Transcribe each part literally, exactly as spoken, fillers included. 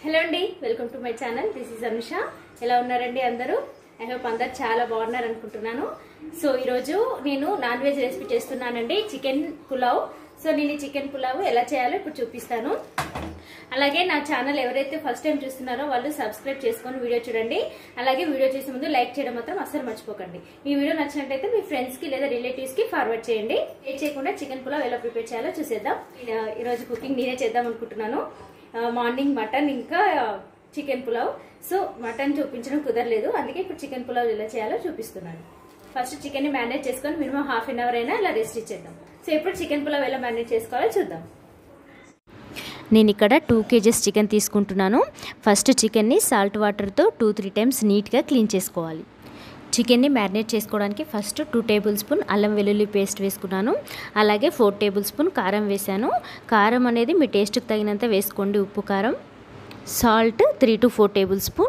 Hello అండి, welcome to my channel. This is Anusha. ఎలా ఉన్నారండి అందరూ? ఐ హోప్ అందరు చాలా బాగున్నారు అనుకుంటున్నాను. సో ఈరోజు నేను నాన్ వెజ్ రెసిపీ చేస్తున్నానండి, చికెన్ పులావ్. సో నేను ఈ చికెన్ పులావ్ ఎలా చేయాలో ఇప్పుడు చూపిస్తాను. అలాగే నా ఛానల్ ఎవరైతే ఫస్ట్ టైం చూస్తున్నారో వాళ్ళు సబ్స్క్రైబ్ చేసుకొని వీడియో చూడండి. అలాగే వీడియో చేసే ముందు లైక్ చేయడం మాత్రం అస్సలు మర్చిపోకండి. ఈ వీడియో నచ్చినట్టయితే మీ ఫ్రెండ్స్ కి లేదా రిలేటివ్స్ కి ఫార్వర్డ్ చేయండి. ఏ చేయకుండా చికెన్ పులావ్ ఎలా ప్రిపేర్ చేయాలో చూసేద్దాం. ఈరోజు కుకింగ్ నేనే చేద్దాం అనుకుంటున్నాను. మార్నింగ్ మటన్ ఇంకా చికెన్ పులావ్. సో మటన్ చూపించడం కుదరలేదు, అందుకే ఇప్పుడు చికెన్ పులావ్ ఎలా చేయాలో చూపిస్తున్నాను. ఫస్ట్ చికెన్ ని మ్యారినేట్ చేసుకొని మినిమం హాఫ్ అన్ అవర్ అయినా ఇలా రెస్ట్ ఇచ్చేద్దాం. సో ఇప్పుడు చికెన్ పులావ్ ఎలా మ్యారినేట్ చేసుకోవాలో చూద్దాం. నేను ఇక్కడ టూ కేజెస్ చికెన్ తీసుకుంటున్నాను. ఫస్ట్ చికెన్ని సాల్ట్ వాటర్తో టూ త్రీ టైమ్స్ నీట్గా క్లీన్ చేసుకోవాలి. చికెన్ని మ్యారినేట్ చేసుకోవడానికి ఫస్ట్ టూ టేబుల్ స్పూన్ అల్లం వెల్లుల్లి పేస్ట్ వేసుకున్నాను. అలాగే ఫోర్ టేబుల్ స్పూన్ కారం వేసాను. కారం అనేది మీ టేస్ట్కి తగినంత వేసుకోండి. ఉప్పు కారం, salt three to four tablespoon,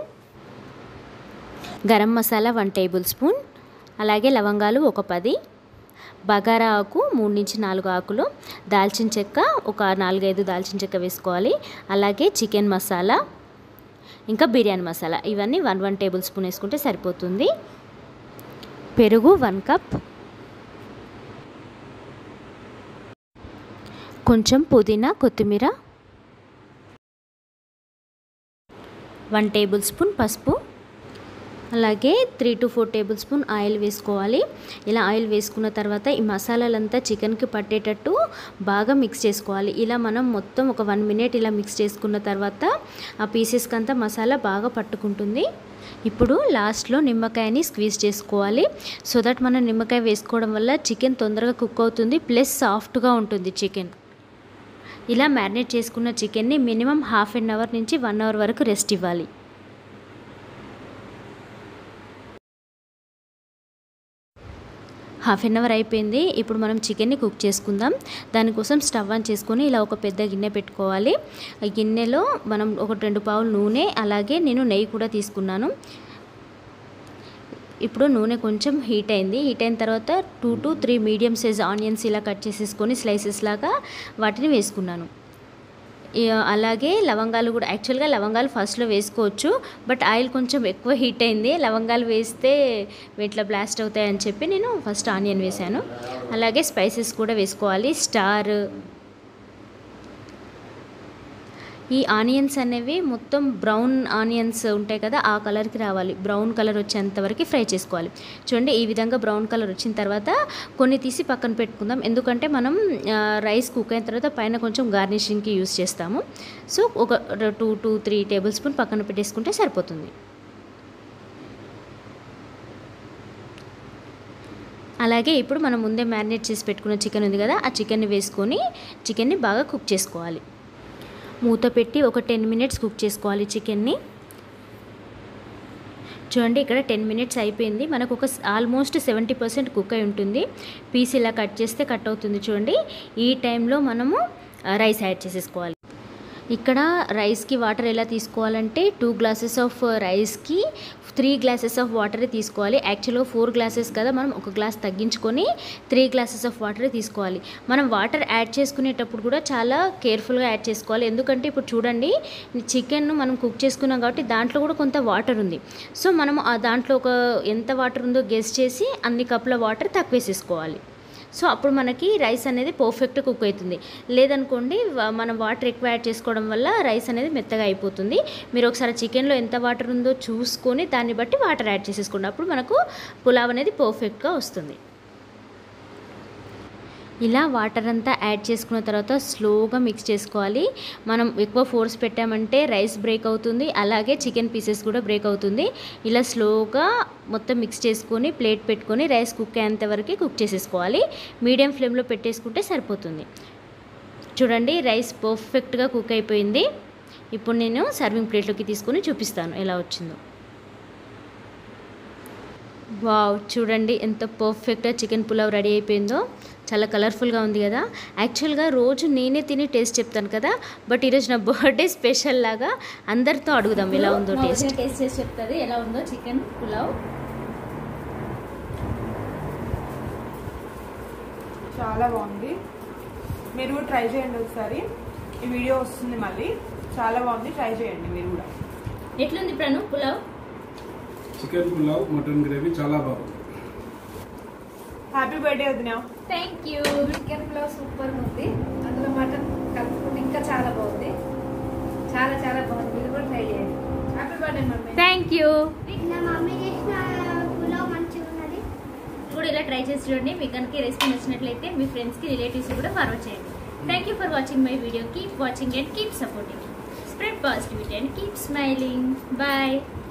garam masala one tablespoon, అలాగే లవంగాలు ఒక పది, బగారా ఆకు మూడు నుంచి నాలుగు ఆకులు, దాల్చిన చెక్క ఒక నాలుగైదు దాల్చిన చెక్క వేసుకోవాలి. అలాగే చికెన్ మసాలా ఇంకా బిర్యానీ మసాలా ఇవన్నీ వన్ వన్ టేబుల్ స్పూన్ వేసుకుంటే సరిపోతుంది. పెరుగు వన్ కప్, కొంచెం పుదీనా కొత్తిమీర, వన్ టేబుల్ స్పూన్ పసుపు, అలాగే three to four tablespoon oil వేసుకోవాలి. ఇలా ఆయిల్ వేసుకున్న తర్వాత ఈ మసాలాలంతా చికెన్కి పట్టేటట్టు బాగా మిక్స్ చేసుకోవాలి. ఇలా మనం మొత్తం ఒక వన్ మినిట్ ఇలా మిక్స్ చేసుకున్న తర్వాత ఆ పీసెస్కి అంతా మసాలా బాగా పట్టుకుంటుంది. ఇప్పుడు లాస్ట్లో నిమ్మకాయని స్క్వీజ్ చేసుకోవాలి. సో దట్ మనం నిమ్మకాయ వేసుకోవడం వల్ల చికెన్ తొందరగా కుక్ అవుతుంది, ప్లస్ సాఫ్ట్గా ఉంటుంది చికెన్. ఇలా మ్యారినేట్ చేసుకున్న చికెన్ని మినిమం హాఫ్ అన్ అవర్ నుంచి వన్ అవర్ వరకు రెస్ట్ ఇవ్వాలి. హాఫ్ అన్ అవర్ అయిపోయింది. ఇప్పుడు మనం చికెన్ని కుక్ చేసుకుందాం. దానికోసం స్టవ్ ఆన్ చేసుకొని ఇలా ఒక పెద్ద గిన్నె పెట్టుకోవాలి. ఈ గిన్నెలో మనం ఒక రెండు పావులు నూనె, అలాగే నేను నెయ్యి కూడా తీసుకున్నాను. ఇప్పుడు నూనె కొంచెం హీట్ అయింది. హీట్ అయిన తర్వాత two to three medium size onions ఇలా కట్ చేసేసుకొని స్లైసెస్ లాగా వాటిని వేసుకున్నాను. అలాగే లవంగాలు కూడా, యాక్చువల్గా లవంగాలు ఫస్ట్లో వేసుకోవచ్చు, బట్ ఆయిల్ కొంచెం ఎక్కువ హీట్ అయింది. లవంగాలు వేస్తే వీటిలో బ్లాస్ట్ అవుతాయని చెప్పి నేను ఫస్ట్ ఆనియన్ వేసాను. అలాగే స్పైసెస్ కూడా వేసుకోవాలి. స్టార్, ఈ ఆనియన్స్ అనేవి మొత్తం బ్రౌన్ ఆనియన్స్ ఉంటాయి కదా, ఆ కలర్కి రావాలి. బ్రౌన్ కలర్ వచ్చేంత వరకు ఫ్రై చేసుకోవాలి. చూడండి, ఈ విధంగా బ్రౌన్ కలర్ వచ్చిన తర్వాత కొన్ని తీసి పక్కన పెట్టుకుందాం. ఎందుకంటే మనం రైస్ కుక్ అయిన తర్వాత పైన కొంచెం గార్నిషింగ్కి యూస్ చేస్తాము. సో ఒక two two three tablespoon పక్కన పెట్టేసుకుంటే సరిపోతుంది. అలాగే ఇప్పుడు మనం ముందే మ్యారినేట్ చేసి పెట్టుకున్న చికెన్ ఉంది కదా, ఆ చికెన్ని వేసుకొని చికెన్ని బాగా కుక్ చేసుకోవాలి. మూత పెట్టి ఒక టెన్ మినిట్స్ కుక్ చేసుకోవాలి చికెన్ని. చూడండి, ఇక్కడ టెన్ మినిట్స్ అయిపోయింది. మనకు ఒక ఆల్మోస్ట్ సెవెంటీ పర్సెంట్ కుక్ అయి ఉంటుంది. పీస్ ఇలా కట్ చేస్తే కట్ అవుతుంది. చూడండి, ఈ టైంలో మనము రైస్ యాడ్ చేసేసుకోవాలి. ఇక్కడ రైస్కి వాటర్ ఎలా తీసుకోవాలంటే టూ గ్లాసెస్ ఆఫ్ రైస్కి త్రీ గ్లాసెస్ ఆఫ్ వాటరే తీసుకోవాలి. యాక్చువల్గా ఫోర్ గ్లాసెస్ కదా, మనం ఒక గ్లాస్ తగ్గించుకొని త్రీ గ్లాసెస్ ఆఫ్ వాటరే తీసుకోవాలి. మనం వాటర్ యాడ్ చేసుకునేటప్పుడు కూడా చాలా కేర్ఫుల్గా యాడ్ చేసుకోవాలి. ఎందుకంటే ఇప్పుడు చూడండి, చికెన్ మనం కుక్ చేసుకున్నాం కాబట్టి దాంట్లో కూడా కొంత వాటర్ ఉంది. సో మనం ఆ దాంట్లో ఒక ఎంత వాటర్ ఉందో గెస్ చేసి అన్ని కప్పుల వాటర్ తక్కువ వేసేసుకోవాలి. సో అప్పుడు మనకి రైస్ అనేది పర్ఫెక్ట్ కుక్ అవుతుంది. లేదనుకోండి, మనం వాటర్ ఎక్కువ యాడ్ చేసుకోవడం వల్ల రైస్ అనేది మెత్తగా అయిపోతుంది. మీరు ఒకసారి చికెన్లో ఎంత వాటర్ ఉందో చూసుకొని దాన్ని బట్టి వాటర్ యాడ్ చేసేసుకోండి. అప్పుడు మనకు పులావ్ అనేది పర్ఫెక్ట్గా వస్తుంది. ఇలా వాటర్ అంతా యాడ్ చేసుకున్న తర్వాత స్లోగా మిక్స్ చేసుకోవాలి. మనం ఎక్కువ ఫోర్స్ పెట్టామంటే రైస్ బ్రేక్ అవుతుంది, అలాగే చికెన్ పీసెస్ కూడా బ్రేక్ అవుతుంది. ఇలా స్లోగా మొత్తం మిక్స్ చేసుకొని ప్లేట్ పెట్టుకొని రైస్ కుక్ అయ్యేంత వరకు కుక్ చేసేసుకోవాలి. మీడియం ఫ్లేమ్లో పెట్టేసుకుంటే సరిపోతుంది. చూడండి, రైస్ పర్ఫెక్ట్గా కుక్ అయిపోయింది. ఇప్పుడు నేను సర్వింగ్ ప్లేట్లోకి తీసుకొని చూపిస్తాను ఎలా వచ్చిందో. వావ్, చూడండి ఎంత పర్ఫెక్ట్గా చికెన్ పులావ్ రెడీ అయిపోయిందో. చాలా కలర్ఫుల్గా ఉంది కదా. యాక్చువల్గా రోజు నేనే తిని టేస్ట్ చెప్తాను కదా, బట్ ఈరోజు నా బర్త్డే స్పెషల్ లాగా అందరితో అడుగుదాం ఎలా ఉందో టేస్ట్. టేస్ట్ చేసి చెప్తుంది ఎలా ఉందో చికెన్ పులావ్. చాలా బాగుంది, మీరు ట్రై చేయండి ఒకసారి. ఈ వీడియో వస్తుంది మళ్ళీ. చాలా బాగుంది, ట్రై చేయండి మీరు కూడా. ఎట్లుంది Pranu pulao? Chicken pulao mutton gravy చాలా బాగుంది. హ్యాపీ బర్త్డే వదినా. Thank you. Chicken pulao super ఉంది, అందులో మటన్ కలుపుకుంటే ఇంకా చాలా బాగుంది, చాలా చాలా బాగుంది. మీరు కూడా ట్రై చేయండి. Happy birthday mummy. Thank you. నా మమ్మీ చేసిన పులావ్ మంచిగా ఉన్నది. కూడా ఇలా ట్రై చేసి చూడండి. మీకు కనుక రెసిపీ నచ్చినట్లయితే మీ ఫ్రెండ్స్కి రిలేటివ్స్ కూడా ఫార్వర్డ్ చేయండి. Thank you for watching my video. Keep watching and keep supporting. Spread positivity and keep smiling. Bye.